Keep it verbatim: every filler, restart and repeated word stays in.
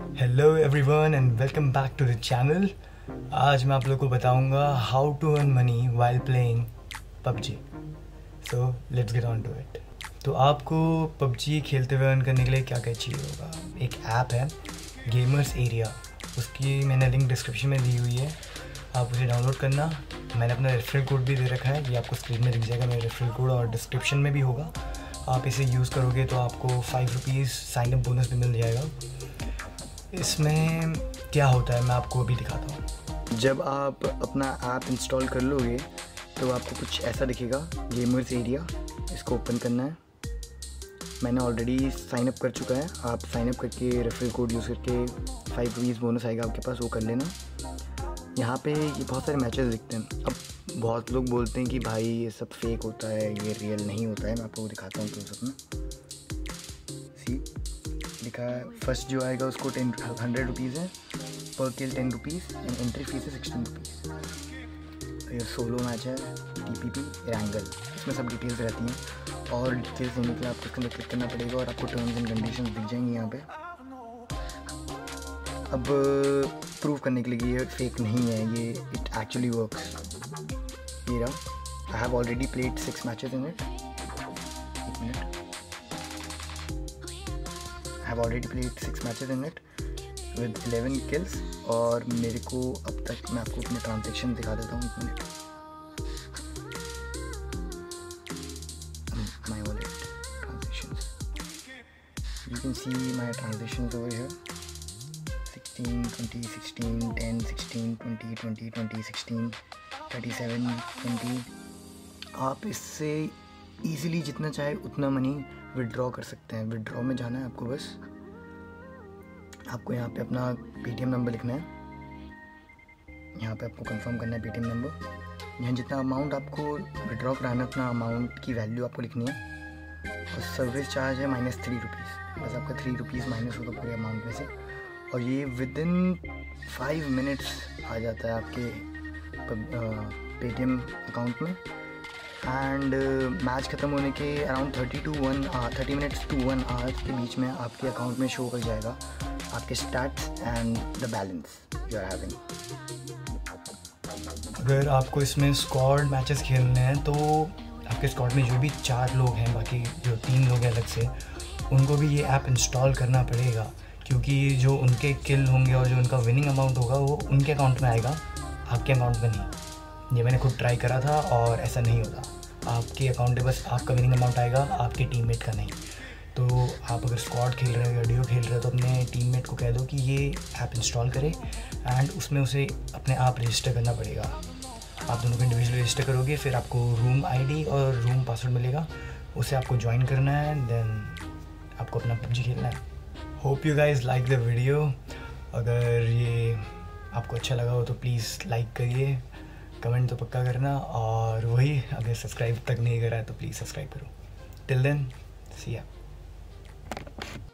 Hello everyone and welcome back to the channel. आज मैं आप लोगों को बताऊंगा how to earn money while playing PUBG. So let's get on to it. तो आपको पबजी खेलते हुए अर्न करने के लिए क्या क्या चाहिए होगा। एक ऐप है गेमर्स एरिया, उसकी मैंने लिंक डिस्क्रिप्शन में दी हुई है, आप उसे डाउनलोड करना। मैंने अपना रेफरल कोड भी दे रखा है, ये आपको स्क्रीन में दिख जाएगा मेरा रेफरल कोड, और डिस्क्रिप्शन में भी होगा। आप इसे यूज़ करोगे तो आपको five rupees sign up bonus भी मिल जाएगा। इसमें क्या होता है मैं आपको अभी दिखाता हूँ। जब आप अपना ऐप इंस्टॉल कर लोगे तो आपको कुछ ऐसा दिखेगा, गेमर्स एरिया। इसको ओपन करना है। मैंने ऑलरेडी साइन अप कर चुका है। आप साइन अप करके रेफरल कोड यूज़ करके फाइव रुपीज़ बोनस आएगा आपके पास, वो कर लेना। यहाँ पे ये बहुत सारे मैचेस दिखते हैं। अब बहुत लोग बोलते हैं कि भाई ये सब फेक होता है, ये रियल नहीं होता है। मैं आपको दिखाता हूँ क्लोज अप में। सी लिखा है फर्स्ट जो आएगा उसको टेन हंड्रेड रुपीज़ है, per kill ten rupees and entry fee है सिक्सटीन रुपीज़। ये सोलो मैच है, टी पी पी रैंगल, इसमें सब डिटेल्स रहती हैं। और डिटेल्स देने के लिए आपको इसके अंदर क्लिक करना पड़ेगा और आपको टर्म्स एंड कंडीशंस दिख जाएंगी यहाँ पे। अब प्रूव करने के लिए ये फेक नहीं है, ये इट एक्चुअली वर्क्स। ये रहा, I have already played six matches in it. एक minute, I have already played six matches in it with eleven kills. और मेरे को अब तक, मैं आपको अपने ट्रांजेक्शन दिखा देता हूँ। एक minute, my wallet transactions, you can see my transactions over here. Sixteen, twenty, sixteen, ten, sixteen, twenty, twenty, twenty, sixteen, thirty seven, twenty. आप इससे ईज़िली जितना चाहे उतना मनी विड्रॉ कर सकते हैं। विड्रॉ में जाना है आपको, बस आपको यहाँ पे अपना पेटीएम नंबर लिखना है। यहाँ पे आपको कंफर्म करना है पेटीएम नंबर। यहाँ जितना अमाउंट आपको विड्रॉ कराना है उतना अमाउंट की वैल्यू आपको लिखनी है। और सर्विस चार्ज है माइनस थ्री रुपीज़, बस आपका थ्री रुपीज़ माइनस होगा पूरे अमाउंट में से। और ये विद इन फाइव मिनट्स आ जाता है आपके पेटीएम अकाउंट में। एंड मैच ख़त्म होने के around thirty to one thirty minutes to one hours के बीच में आपके अकाउंट में शो कर जाएगा आपके stats and the balance you are having. अगर आपको इसमें स्क्वाड मैचेस खेलने हैं तो आपके स्क्वाड में जो भी चार लोग हैं, बाकी जो तीन लोग हैं अलग से, उनको भी ये ऐप इंस्टॉल करना पड़ेगा, क्योंकि जो उनके किल होंगे और जो उनका विनिंग अमाउंट होगा वो उनके अकाउंट में आएगा, आपके अकाउंट में नहीं। ये मैंने खुद ट्राई करा था और ऐसा नहीं होता। आपके अकाउंट में बस आपका विनिंग अमाउंट आएगा, आपके टीममेट का नहीं। तो आप अगर स्क्वाड खेल रहे हो या डियो खेल रहे हो तो अपने टीममेट को कह दो कि ये ऐप इंस्टॉल करे, एंड उसमें उसे अपने आप रजिस्टर करना पड़ेगा। आप दोनों को इंडिविजुअल रजिस्टर करोगे, फिर आपको रूम आईडी और रूम पासवर्ड मिलेगा, उसे आपको ज्वाइन करना है, देन आपको अपना पबजी खेलना है। Hope you guys like the video. अगर ये आपको अच्छा लगा हो तो प्लीज़ लाइक करिए, कमेंट तो पक्का करना, और वही अगर सब्सक्राइब तक नहीं करा है तो प्लीज़ सब्सक्राइब करो। टिल देन, सी या।